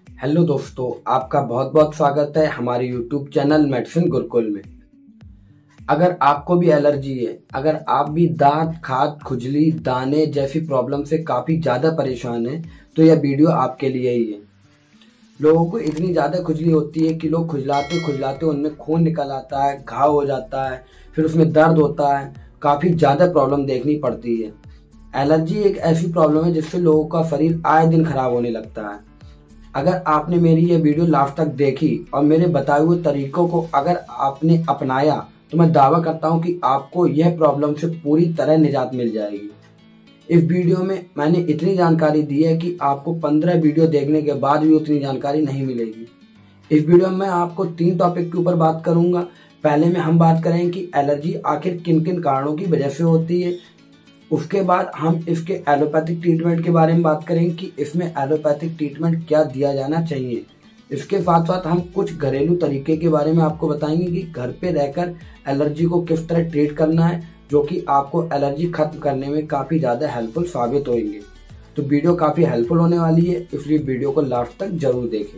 Hello दोस्तों, आपका बहुत बहुत स्वागत है हमारे यूट्यूब चैनल मेडिसिन गुरुकुल में। अगर आपको भी एलर्जी है, अगर आप भी दांत, खाज, खुजली, दाने जैसी प्रॉब्लम से काफ़ी ज़्यादा परेशान हैं, तो यह वीडियो आपके लिए ही है। लोगों को इतनी ज़्यादा खुजली होती है कि लोग खुजलाते खुजलाते उनमें खून निकल आता है, घाव हो जाता है, फिर उसमें दर्द होता है, काफ़ी ज़्यादा प्रॉब्लम देखनी पड़ती है। एलर्जी एक ऐसी प्रॉब्लम है जिससे लोगों का शरीर आए दिन खराब होने लगता है। अगर आपने मेरी ये वीडियो लास्ट तक देखी और मेरे बताए हुए तरीकों को अगर आपने अपनाया, तो मैं दावा करता हूँ कि आपको यह प्रॉब्लम से पूरी तरह निजात मिल जाएगी। इस वीडियो में मैंने इतनी जानकारी दी है कि आपको 15 वीडियो देखने के बाद भी उतनी जानकारी नहीं मिलेगी। इस वीडियो में मैं आपको 3 टॉपिक के ऊपर बात करूंगा। पहले में हम बात करेंगे कि एलर्जी आखिर किन किन कारणों की वजह से होती है। उसके बाद हम इसके एलोपैथिक ट्रीटमेंट के बारे में बात करेंगे कि इसमें एलोपैथिक ट्रीटमेंट क्या दिया जाना चाहिए। इसके साथ साथ हम कुछ घरेलू तरीके के बारे में आपको बताएंगे कि घर पे रहकर एलर्जी को किस तरह ट्रीट करना है, जो कि आपको एलर्जी खत्म करने में काफ़ी ज़्यादा हेल्पफुल साबित होंगे। तो वीडियो काफ़ी हेल्पफुल होने वाली है, इसलिए वीडियो को लास्ट तक जरूर देखें।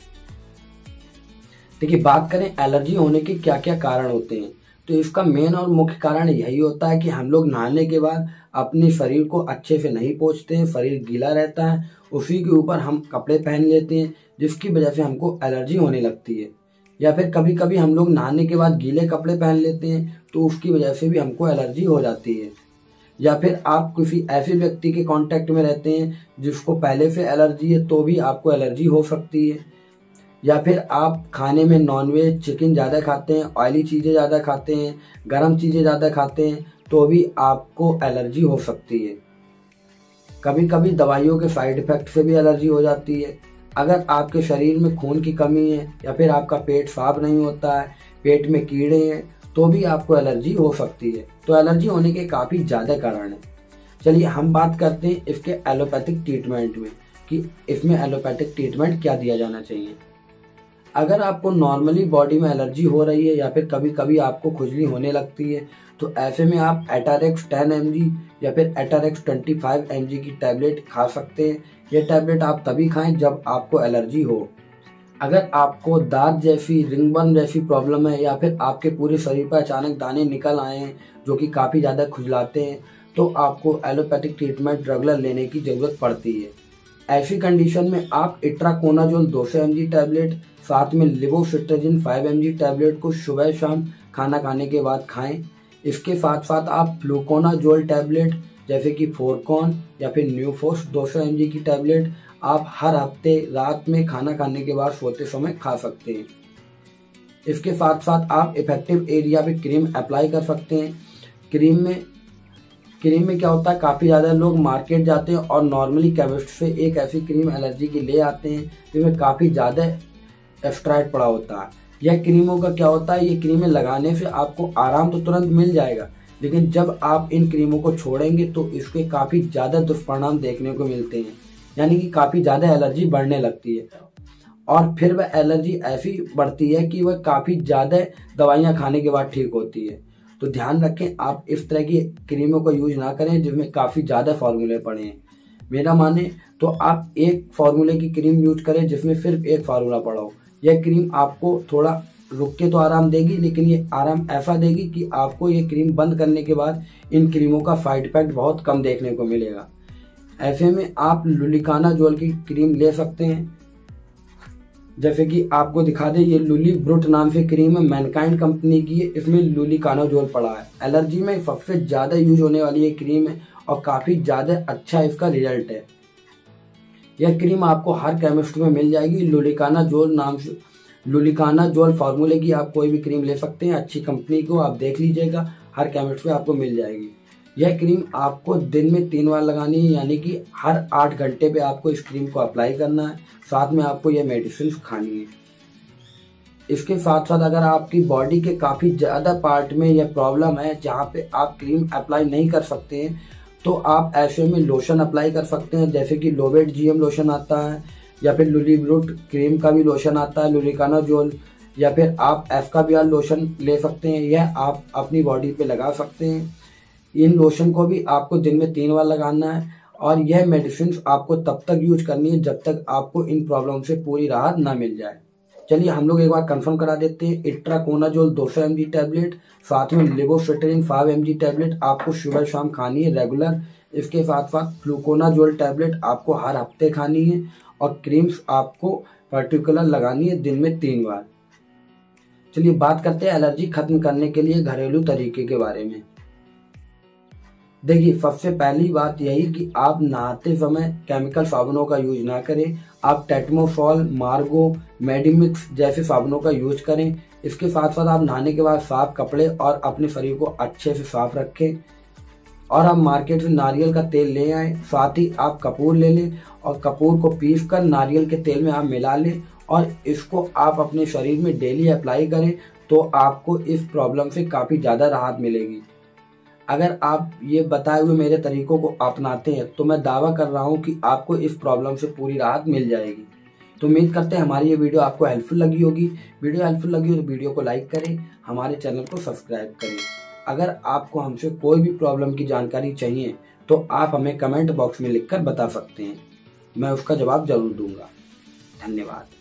देखिए, बात करें एलर्जी होने के क्या क्या कारण होते हैं, तो इसका मेन और मुख्य कारण यही होता है कि हम लोग नहाने के बाद अपने शरीर को अच्छे से नहीं पोंछते हैं, शरीर गीला रहता है, उसी के ऊपर हम कपड़े पहन लेते हैं, जिसकी वजह से हमको एलर्जी होने लगती है। या फिर कभी कभी हम लोग नहाने के बाद गीले कपड़े पहन लेते हैं, तो उसकी वजह से भी हमको एलर्जी हो जाती है। या फिर आप किसी ऐसे व्यक्ति के कांटेक्ट में रहते हैं जिसको पहले से एलर्जी है, तो भी आपको एलर्जी हो सकती है। या फिर आप खाने में नॉनवेज, चिकन ज़्यादा खाते हैं, ऑयली चीज़ें ज़्यादा खाते हैं, गर्म चीज़ें ज़्यादा खाते हैं, तो भी आपको एलर्जी हो सकती है। कभी कभी दवाइयों के साइड इफेक्ट से भी एलर्जी हो जाती है। अगर आपके शरीर में खून की कमी है या फिर आपका पेट साफ नहीं होता है, पेट में कीड़े हैं, तो भी आपको एलर्जी हो सकती है। तो एलर्जी होने के काफ़ी ज़्यादा कारण हैं। चलिए हम बात करते हैं इसके एलोपैथिक ट्रीटमेंट में कि इसमें एलोपैथिक ट्रीटमेंट क्या दिया जाना चाहिए। अगर आपको नॉर्मली बॉडी में एलर्जी हो रही है या फिर कभी कभी आपको खुजली होने लगती है, तो ऐसे में आप एटारेक्स 10 mg या फिर एटारेक्स 25 mg की टैबलेट खा सकते हैं। यह टैबलेट आप तभी खाएं जब आपको एलर्जी हो। अगर आपको दांत जैसी, रिंगवर्म जैसी प्रॉब्लम है या फिर आपके पूरे शरीर पर अचानक दाने निकल आए हैं जो कि काफ़ी ज़्यादा खुजलाते हैं, तो आपको एलोपैथिक ट्रीटमेंट रेगुलर लेने की ज़रूरत पड़ती है। ऐसी कंडीशन में आप इट्राकोनाजोल 200 mg टैबलेट, साथ में लिवोसिट्राजिन 5 mg टैबलेट को सुबह शाम खाना खाने के बाद खाएं। इसके साथ साथ आप फ्लूकोनाजोल टैबलेट जैसे कि फोरकॉन या फिर न्यूफोर्स 200 mg की टैबलेट आप हर हफ्ते रात में खाना खाने के बाद सोते समय खा सकते हैं। इसके साथ साथ आप इफेक्टिव एरिया पे क्रीम अप्लाई कर सकते हैं। क्रीम में क्या होता है, काफ़ी ज़्यादा लोग मार्केट जाते हैं और नॉर्मली केमिस्ट से एक ऐसी क्रीम एलर्जी की ले आते हैं जिसमें काफ़ी ज़्यादा एक्सट्रैक्ट पड़ा होता है। यह क्रीमों का क्या होता है, ये क्रीमें लगाने से आपको आराम तो तुरंत मिल जाएगा, लेकिन जब आप इन क्रीमों को छोड़ेंगे तो इसके काफ़ी ज़्यादा दुष्परिणाम देखने को मिलते हैं। यानी कि काफ़ी ज़्यादा एलर्जी बढ़ने लगती है और फिर वह एलर्जी ऐसी बढ़ती है कि वह काफ़ी ज़्यादा दवाइयाँ खाने के बाद ठीक होती है। तो ध्यान रखें, आप इस तरह की क्रीमों का यूज ना करें जिसमें काफ़ी ज़्यादा फार्मूले पड़े हैं। मेरा माने तो आप एक फार्मूले की क्रीम यूज करें जिसमें सिर्फ एक फार्मूला पड़ा हो। यह क्रीम आपको थोड़ा रुक के तो आराम देगी, लेकिन ये आराम ऐसा देगी कि आपको ये क्रीम बंद करने के बाद इन क्रीमों का साइड इफेक्ट बहुत कम देखने को मिलेगा। ऐसे में आप लुलिकानाजोल की क्रीम ले सकते हैं। जैसे कि आपको दिखा दे, ये लुली ब्रूट नाम से क्रीम है, मैनकाइंड कंपनी की है, इसमें लुलिकानाजोल पड़ा है। एलर्जी में सबसे ज़्यादा यूज होने वाली ये क्रीम है और काफ़ी ज़्यादा अच्छा इसका रिजल्ट है। यह क्रीम आपको हर केमिस्ट में मिल जाएगी। लुलिकानाजोल फार्मूले की आप कोई भी क्रीम ले सकते हैं, अच्छी कंपनी को आप देख लीजिएगा, हर केमिस्ट में आपको मिल जाएगी। यह क्रीम आपको दिन में 3 बार लगानी है, यानी कि हर 8 घंटे पे आपको इस क्रीम को अप्लाई करना है। साथ में आपको यह मेडिसिन खानी है। इसके साथ साथ अगर आपकी बॉडी के काफ़ी ज़्यादा पार्ट में यह प्रॉब्लम है जहाँ पे आप क्रीम अप्लाई नहीं कर सकते हैं, तो आप ऐसे में लोशन अप्लाई कर सकते हैं। जैसे कि लोवेट GM लोशन आता है या फिर लुली ब्रूट क्रीम का भी लोशन आता है, लुलिकानाजोल, या फिर आप एस्काबियाल लोशन ले सकते हैं। यह आप अपनी बॉडी पे लगा सकते हैं। इन लोशन को भी आपको दिन में 3 बार लगाना है और यह मेडिसिन आपको तब तक यूज करनी है जब तक आपको इन प्रॉब्लम से पूरी राहत ना मिल जाए। चलिए हम लोग एक बार कंफर्म करा देते हैं। इट्राकोनाजोल 200 mg टैबलेट, साथ में लेवोसिट्रीन 5 mg टैबलेट आपको सुबह शाम खानी है रेगुलर। इसके साथ साथ फ्लूकोनाजोल टैबलेट आपको हर हफ्ते खानी है और क्रीम्स आपको पर्टिकुलर लगानी है दिन में 3 बार। चलिए बात करते हैं एलर्जी खत्म करने के लिए घरेलू तरीके के बारे में। देखिए सबसे पहली बात यही कि आप नहाते समय केमिकल साबुनों का यूज ना करें। आप टेटमोसॉल, मार्गो, मेडिमिक्स जैसे साबुनों का यूज करें। इसके साथ साथ आप नहाने के बाद साफ कपड़े और अपने शरीर को अच्छे से साफ रखें। और आप मार्केट से नारियल का तेल ले आए, साथ ही आप कपूर ले लें और कपूर को पीस कर नारियल के तेल में आप मिला लें और इसको आप अपने शरीर में डेली अप्लाई करें तो आपको इस प्रॉब्लम से काफ़ी ज़्यादा राहत मिलेगी। अगर आप ये बताए हुए मेरे तरीकों को अपनाते हैं तो मैं दावा कर रहा हूँ कि आपको इस प्रॉब्लम से पूरी राहत मिल जाएगी। तो उम्मीद करते हैं हमारी ये वीडियो आपको हेल्पफुल लगी होगी। वीडियो हेल्पफुल लगी हो तो वीडियो को लाइक करें, हमारे चैनल को सब्सक्राइब करें। अगर आपको हमसे कोई भी प्रॉब्लम की जानकारी चाहिए तो आप हमें कमेंट बॉक्स में लिखकर बता सकते हैं, मैं उसका जवाब जरूर दूंगा। धन्यवाद।